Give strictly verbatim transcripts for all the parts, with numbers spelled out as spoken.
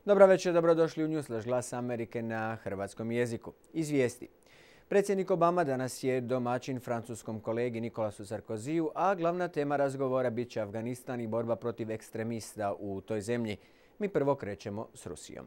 Dobra večer, dobrodošli u Newsflash Glas Amerike na hrvatskom jeziku. Izvijesti. Predsjednik Obama danas je domaćin francuskom kolegi Nicolasu Sarkoziju, a glavna tema razgovora bit će Afganistan i borba protiv ekstremista u toj zemlji. Mi prvo krećemo s Rusijom.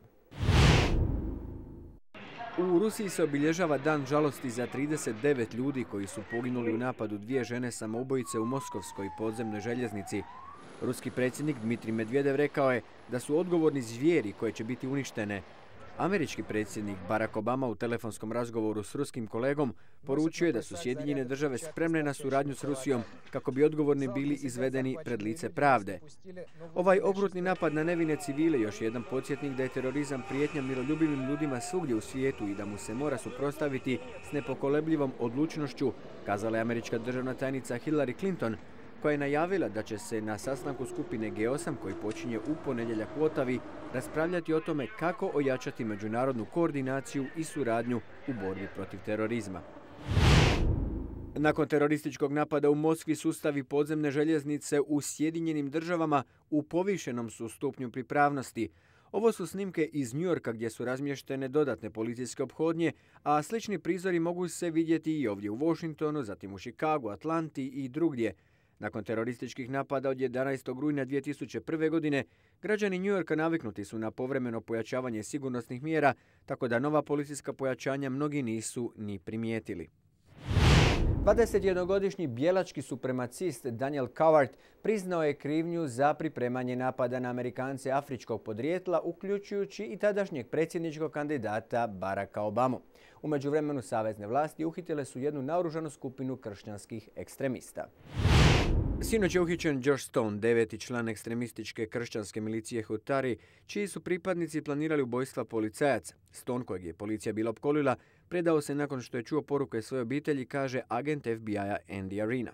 U Rusiji se obilježava dan žalosti za trideset devet ljudi koji su poginuli u napadu dvije žene samoubojice u moskovskoj podzemnoj željeznici. Ruski predsjednik Dmitrij Medvedev rekao je da su odgovorni zvijeri koje će biti uništene. Američki predsjednik Barack Obama u telefonskom razgovoru s ruskim kolegom poručio je da su Sjedinjene države spremne na suradnju s Rusijom kako bi odgovorni bili izvedeni pred lice pravde. Ovaj okrutni napad na nevine civile još je jedan podsjetnik da je terorizam prijetnja miroljubivim ljudima svugdje u svijetu i da mu se mora suprotstaviti s nepokolebljivom odlučnošću, kazala je američka državna tajnica Hillary Clinton, koja je najavila da će se na sastanku skupine G osam koji počinje u ponedjeljak u Otavi raspravljati o tome kako ojačati međunarodnu koordinaciju i suradnju u borbi protiv terorizma. Nakon terorističkog napada u Moskvi sustavi podzemne željeznice u Sjedinjenim državama u povišenom su stupnju pripravnosti. Ovo su snimke iz New Yorka gdje su razmještene dodatne policijske ophodnje, a slični prizori mogu se vidjeti i ovdje u Washingtonu, zatim u Chicagu, Atlanti i drugdje. Nakon terorističkih napada od jedanaestog rujna dvije tisuće prve. godine, građani New Yorka naviknuti su na povremeno pojačavanje sigurnosnih mjera, tako da nova policijska pojačanja mnogi nisu ni primijetili. dvadesetjednogodišnji bijelački supremacist Daniel Coward priznao je krivnju za pripremanje napada na Amerikance afričkog podrijetla, uključujući i tadašnjeg predsjedničkog kandidata Baracka Obamu. U međuvremenu savezne vlasti uhitile su jednu naoružanu skupinu kršćanskih ekstremista. Sinoć je uhićen Josh Stone, deveti član ekstremističke kršćanske milicije Hutari, čiji su pripadnici planirali ubojstva policajaca. Stone, kojeg je policija bila opkolila, predao se nakon što je čuo poruke svoje obitelji, kaže agent F B I-a Andy Arena.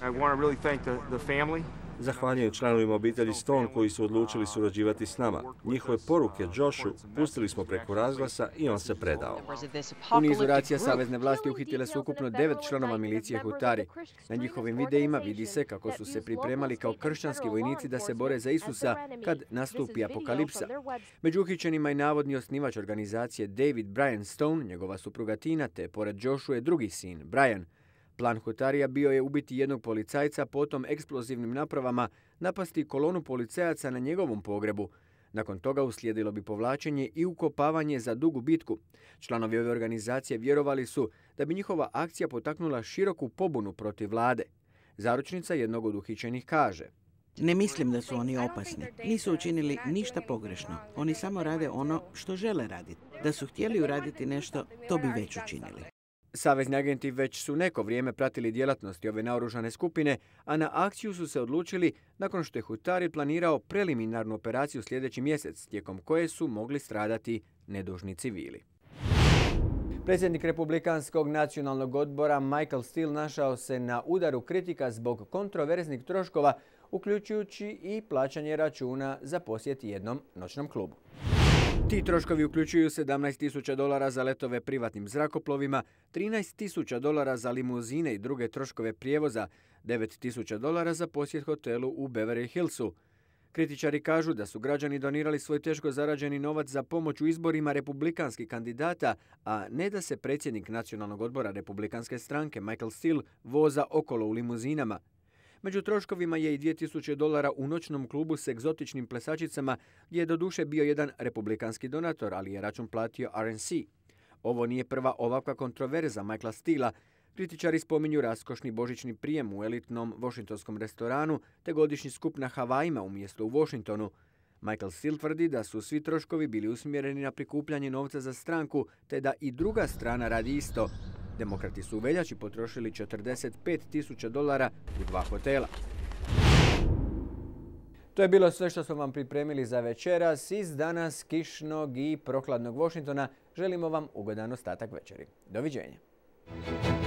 Zahvaljujem članovima obitelji Stone koji su odlučili surađivati s nama. Njihove poruke Joshu pustili smo preko razglasa i on se predao. U nizu racija savezne vlasti uhitile su ukupno devet članova milicije Hutari. Na njihovim videima vidi se kako su se pripremali kao kršćanski vojnici da se bore za Isusa kad nastupi apokalipsa. Među uhićenima je navodni osnivač organizacije David Brian Stone, njegova supruga Tina, te pored Joshu je drugi sin, Brian. Plan Hutarija bio je ubiti jednog policajca, potom eksplozivnim napravama napasti kolonu policajaca na njegovom pogrebu. Nakon toga uslijedilo bi povlačenje i ukopavanje za dugu bitku. Članovi ove organizacije vjerovali su da bi njihova akcija potaknula široku pobunu protiv vlade. Zaručnica jednog od uhićenih kaže: Ne mislim da su oni opasni. Nisu učinili ništa pogrešno. Oni samo rade ono što žele raditi. Da su htjeli uraditi nešto, to bi već učinili. Savezni agenti već su neko vrijeme pratili djelatnosti ove naoružane skupine, a na akciju su se odlučili nakon što je Hutari planirao preliminarnu operaciju sljedeći mjesec, tijekom koje su mogli stradati nedužni civili. Predsjednik Republikanskog nacionalnog odbora Michael Steele našao se na udaru kritika zbog kontroverznih troškova, uključujući i plaćanje računa za posjet jednom noćnom klubu. Ti troškovi uključuju sedamnaest tisuća dolara za letove privatnim zrakoplovima, trinaest tisuća dolara za limuzine i druge troškove prijevoza, devet tisuća dolara za posjet hotelu u Beverly Hillsu. Kritičari kažu da su građani donirali svoj teško zarađeni novac za pomoć u izborima republikanskih kandidata, a ne da se predsjednik nacionalnog odbora republikanske stranke Michael Steele voza okolo u limuzinama. Među troškovima je i dvije tisuće dolara u noćnom klubu s egzotičnim plesačicama, gdje je doduše bio jedan republikanski donator, ali je račun platio R N C. Ovo nije prva ovakva kontroverza Michaela Steela. Kritičari spominju raskošni božićni prijem u elitnom washingtonskom restoranu te godišnji skup na Havajima umjesto u Washingtonu. Michael Steele tvrdi da su svi troškovi bili usmjereni na prikupljanje novca za stranku, te da i druga strana radi isto. Demokrati su u veljači potrošili četrdeset pet tisuća dolara u dva hotela. To je bilo sve što smo vam pripremili za večeras iz danas kišnog i prokladnog Washingtona. Želimo vam ugodan ostatak večeri. Doviđenja.